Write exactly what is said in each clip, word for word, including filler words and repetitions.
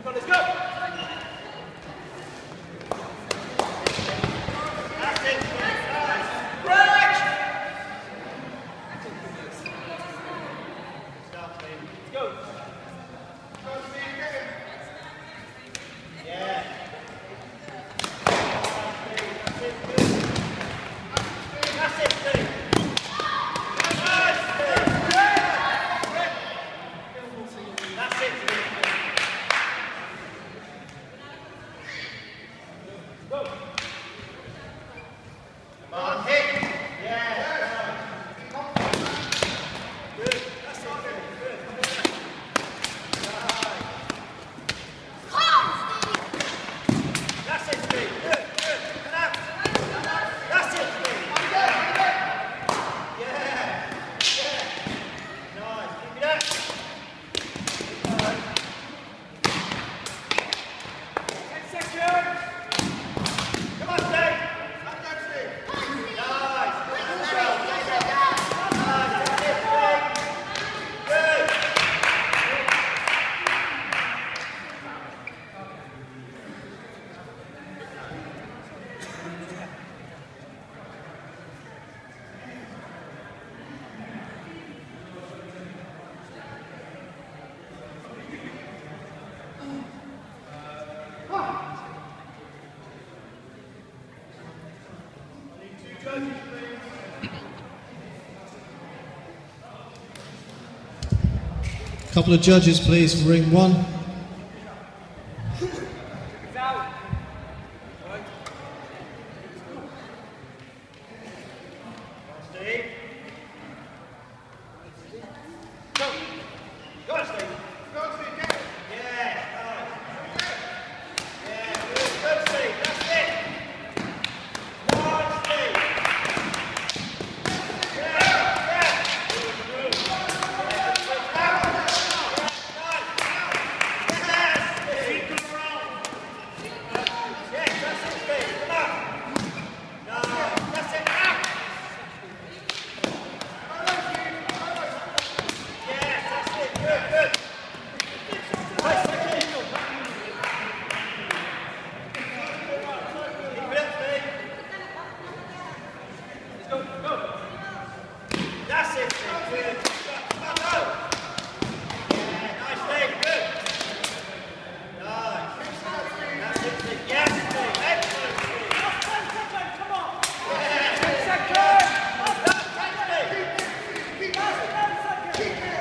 Let's go. That's it. Break. Stop, baby. Let's go. Yeah. That's it, Steve. Nice, Steve. That's it, Steve. Go. Come on, hit. Yeah. Good. That's it, good. Good. That's it, Steve. Good, good. Come out. That's it, Steve. Yeah. Yeah. Yeah. Nice. Keep it up. Ten seconds. Come on, Steve. Up there, Steve. Nice. Nice. That's it, Steve. Good. Couple of judges, please, for ring one. Steve. Go. Go on, Steve. Go on, Steve. Get it. Yeah. Nice. Yeah. Good. Good, Steve. That's it. Nice, Steve. Yeah. Yeah. Good. Good. Yeah. Good. Out. Yeah. Nice. Yes, Steve. Yes, that's it, Steve. Come on. Nice. That's it. Out. Yes, that's it. Good, good. Nice, Steve. Keep it up, Steve. Let's go, go. That's it, Steve. Good. Come on, go. Yeah, nice, Steve. Good. Nice. That's it, Steve. Yes, Steve. Excellent, Steve. Come on. Yeah. ten seconds. That's it, Steve. Keep it. Keep it.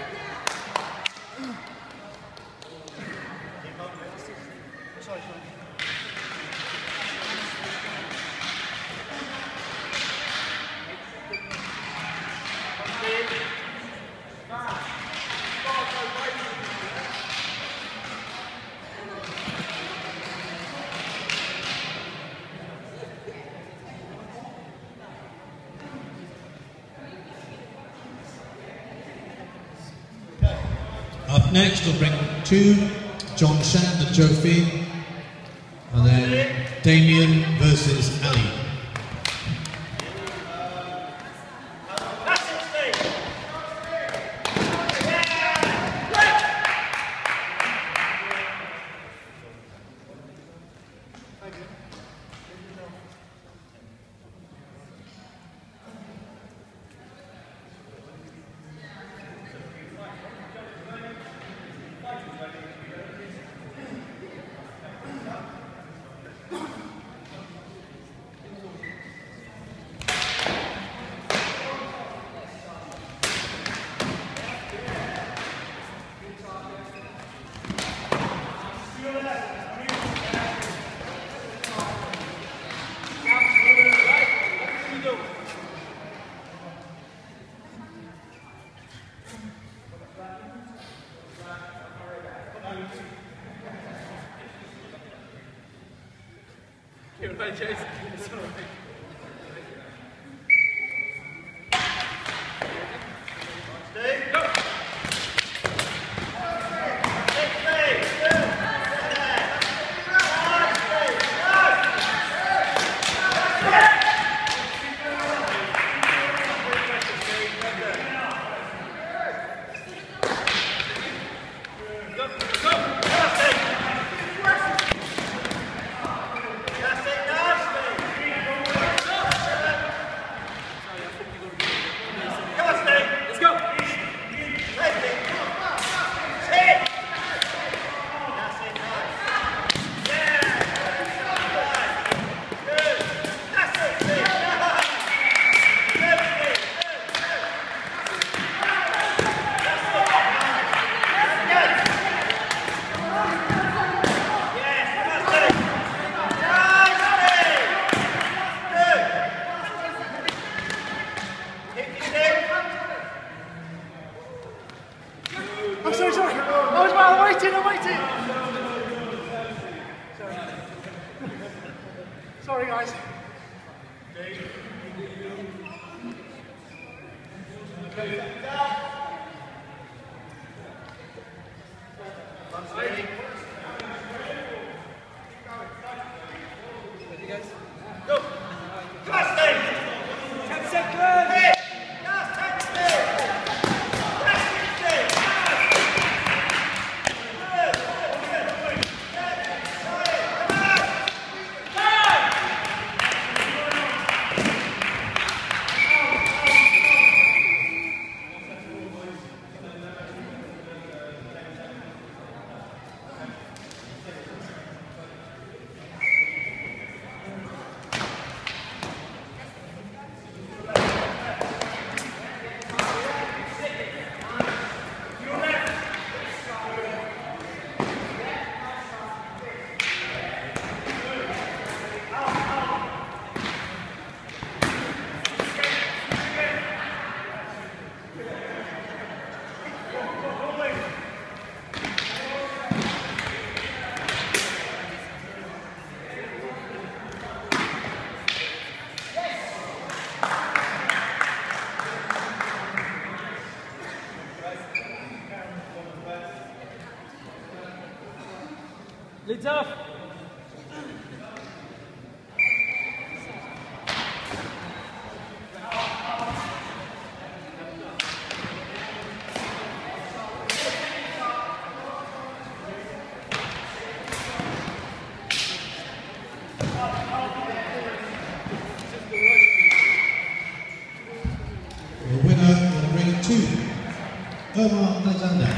Sorry, sorry. Up next, we'll bring two, John Shand and Joe Feen, and then Damien versus Ali. That's it, Steve. Yeah. Thank you. You're right, Jason. It's all right. Steve, go. Go, go, go, Steve. Sorry, guys. Go. Last ten. Ten seconds. Hey. Last ten seconds. Last ten seconds. Lids off. The winner in ring two, Omar Alexander.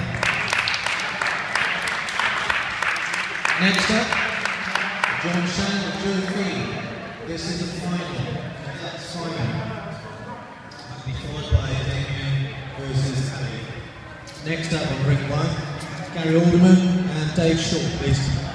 Next up, John Shan and Joe Fee. This is the final. And that's Simon. That'll be followed by Damien versus Ali. Next up on ring one, Gary Alderman and Dave Short, please.